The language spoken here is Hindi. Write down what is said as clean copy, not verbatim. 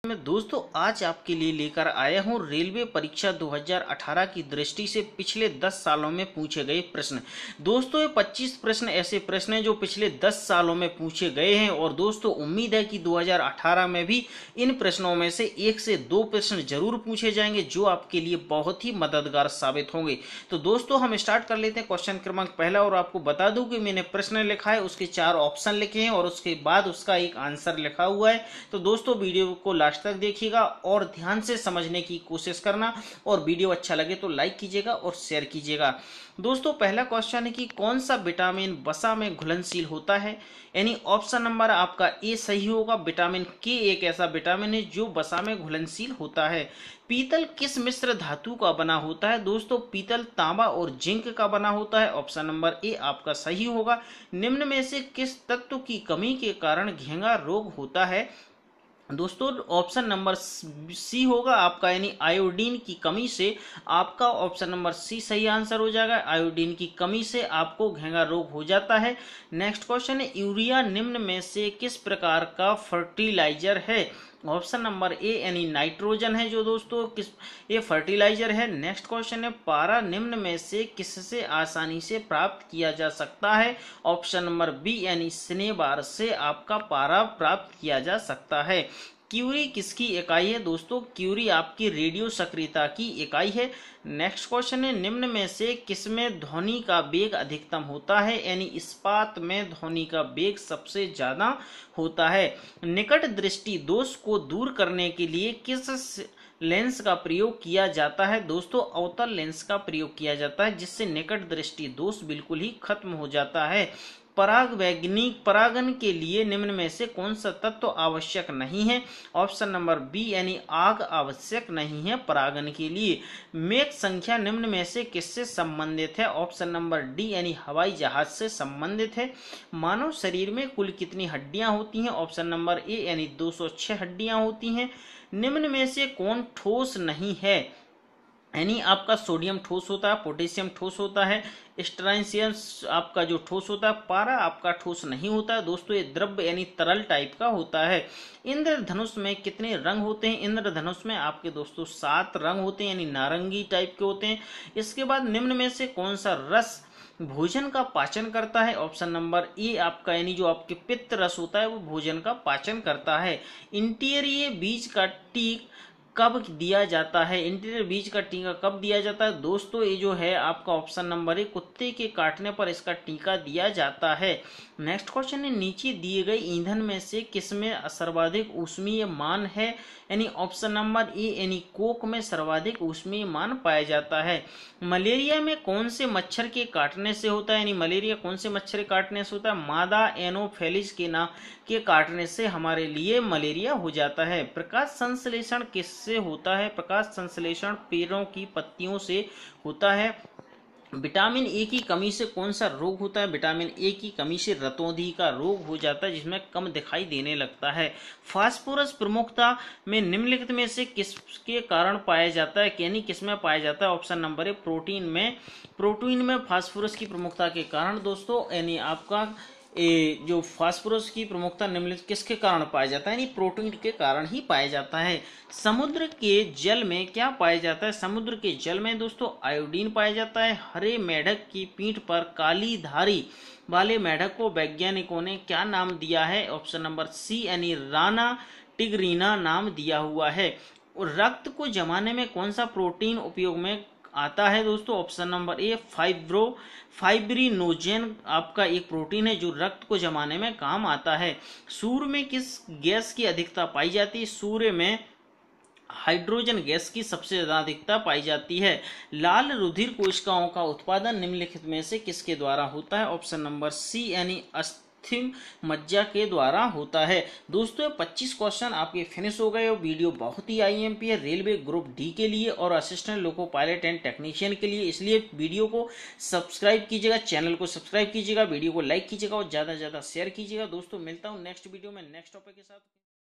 मैं दोस्तों आज आपके लिए लेकर आया हूं रेलवे परीक्षा 2018 की दृष्टि से पिछले 10 सालों में पूछे गए प्रश्न। दोस्तों ये 25 प्रश्न ऐसे प्रश्न हैं जो पिछले 10 सालों में पूछे गए हैं और दोस्तों उम्मीद है कि 2018 में भी इन प्रश्नों में से 1 से 2 प्रश्न जरूर पूछे जाएंगे जो आपके लिए बहुत ही मददगार साबित होंगे। तो दोस्तों हम स्टार्ट कर लेते हैं क्वेश्चन क्रमांक पहला। और आपको बता दूं कि मैंने प्रश्न लिखा है, उसके 4 ऑप्शन लिखे हैं और उसके बाद उसका एक आंसर लिखा हुआ है। तो दोस्तों वीडियो को लास्ट तक देखिएगा और ध्यान से समझने की कोशिश करना, और वीडियो अच्छा लगे तो लाइक कीजिएगा और शेयर कीजिएगा। दोस्तों पहला क्वेश्चन है कि कौन सा विटामिन वसा में घुलनशील होता है। यानी ऑप्शन नंबर आपका ए सही होगा। विटामिन के एक ऐसा विटामिन है जो वसा में घुलनशील होता है। पीतल किस मिश्र धातु का बना होता है। दोस्तों पीतल तांबा और जिंक का बना होता है। ऑप्शन नंबर ए आपका सही होगा। निम्न में से किस तत्व की कमी के कारण घेंगा रोग होता है। दोस्तों ऑप्शन नंबर सी होगा आपका, यानी आयोडीन की कमी से आपका ऑप्शन नंबर सी सही आंसर हो जाएगा। आयोडीन की कमी से आपको घेंगा रोग हो जाता है। नेक्स्ट क्वेश्चन है यूरिया निम्न में से किस प्रकार का फर्टिलाइजर है। ऑप्शन नंबर ए यानी नाइट्रोजन है जो दोस्तों किस ये फर्टिलाइजर है। नेक्स्ट क्वेश्चन है पारा निम्न में से किससे आसानी से प्राप्त किया जा सकता है। ऑप्शन नंबर बी यानी स्नेबार से आपका पारा प्राप्त किया जा सकता है। क्यूरी किसकी इकाई है। दोस्तों क्यूरी आपकी रेडियो सक्रियता की इकाई है। नेक्स्ट क्वेश्चन है निम्न में से किसमें ध्वनि का वेग अधिकतम होता है। यानी इस्पात में ध्वनि का वेग सबसे ज्यादा होता है। निकट दृष्टि दोष को दूर करने के लिए किस लेंस का प्रयोग किया जाता है। दोस्तों अवतल लेंस का प्रयोग किया जाता है जिससे निकट दृष्टि दोष बिल्कुल ही खत्म हो जाता है। पराग वैज्ञानिक परागन के लिए निम्न में से कौन सा तत्व आवश्यक नहीं है। ऑप्शन नंबर बी यानी आग आवश्यक नहीं है परागन के लिए। मेक संख्या निम्न में से किससे संबंधित है। ऑप्शन नंबर डी यानी हवाई जहाज से संबंधित है। मानव शरीर में कुल कितनी हड्डियां होती हैं। ऑप्शन नंबर ए यानी 206 हड्डियां होती हैं। निम्न में से कौन ठोस नहीं है। यानी आपका सोडियम ठोस होता है, पोटेशियम ठोस होता है, स्ट्रांसियम आपका जो ठोस होता है, पारा आपका ठोस नहीं होता है। दोस्तों ये द्रव्य यानी तरल टाइप का होता है। इंद्रधनुष में कितने रंग होते हैं। इंद्रधनुष में आपके दोस्तों 7 रंग होते हैं, यानी नारंगी टाइप के होते हैं। इसके बाद निम्न में से कौन सा रस भोजन का पाचन करता है। ऑप्शन नंबर ए आपका यानी जो आपके पित्त रस होता है वो भोजन का पाचन करता है। इंटीरियर बीज का टीक कब दिया जाता है। इंटीरियर बीज का टीका कब दिया जाता है। दोस्तों ये जो है आपका ऑप्शन नंबर ए कुत्ते के काटने पर इसका टीका दिया जाता है। नेक्स्ट क्वेश्चन है नीचे दिए गए ईंधन में से किसमें सर्वाधिक ऊष्मीय मान है। यानी ऑप्शन नंबर ए यानी कोक में सर्वाधिक ऊष्मीय मान पाया जाता है। मलेरिया में कौन से मच्छर के काटने से होता है। यानी मलेरिया कौन से मच्छर के काटने से होता है। मादा एनोफेलिस के काटने से हमारे लिए मलेरिया हो जाता है। प्रकाश संश्लेषण किससे होता है। प्रकाश संश्लेषण पेड़ों की पत्तियों से होता है। विटामिन ए की कमी से कौन सा रोग होता है। विटामिन ए की कमी से रतौंधी का रोग हो जाता है जिसमें कम दिखाई देने लगता है। फास्फोरस प्रमुखता में निम्नलिखित में से किसके कारण पाया जाता है। यानी किसमें पाया जाता है। ऑप्शन नंबर ए प्रोटीन में फास्फोरस की प्रमुखता के कारण दोस्तों, यानी आपका जो फास्फोरस की प्रमुखता निम्नलिखित किसके कारण पाया जाता है। यानी प्रोटीन के कारण ही पाया जाता है। समुद्र के जल में क्या पाया जाता है। समुद्र के जल में दोस्तों आयोडीन पाया जाता है। हरे मेढक की पीठ पर काली धारी वाले मेढक को वैज्ञानिकों ने क्या नाम दिया है। ऑप्शन नंबर सी यानी राना टिगरीना नाम दिया हुआ है। और रक्त को जमाने में कौन सा प्रोटीन उपयोग में आता है। दोस्तों ऑप्शन नंबर ए फाइब्रिनोजेन आपका एक प्रोटीन है जो रक्त को जमाने में काम आता है। सूर्य में किस गैस की अधिकता पाई जाती है। सूर्य में हाइड्रोजन गैस की सबसे ज्यादा अधिकता पाई जाती है। लाल रुधिर कोशिकाओं का उत्पादन निम्नलिखित में से किसके द्वारा होता है। ऑप्शन नंबर सी यानी मज्जा के द्वारा होता है। दोस्तों 25 क्वेश्चन आपके फिनिश हो गए और वीडियो बहुत ही आईएमपी है रेलवे ग्रुप डी के लिए और assistant loco pilot and technician के लिए। इसलिए वीडियो को सब्सक्राइब कीजिएगा, चैनल को सब्सक्राइब कीजिएगा, वीडियो को लाइक कीजिएगा और ज्यादा से ज्यादा शेयर कीजिएगा। दोस्तों मिलता हूं नेक्स्ट वीडियो में नेक्स्ट टॉपिक के साथ।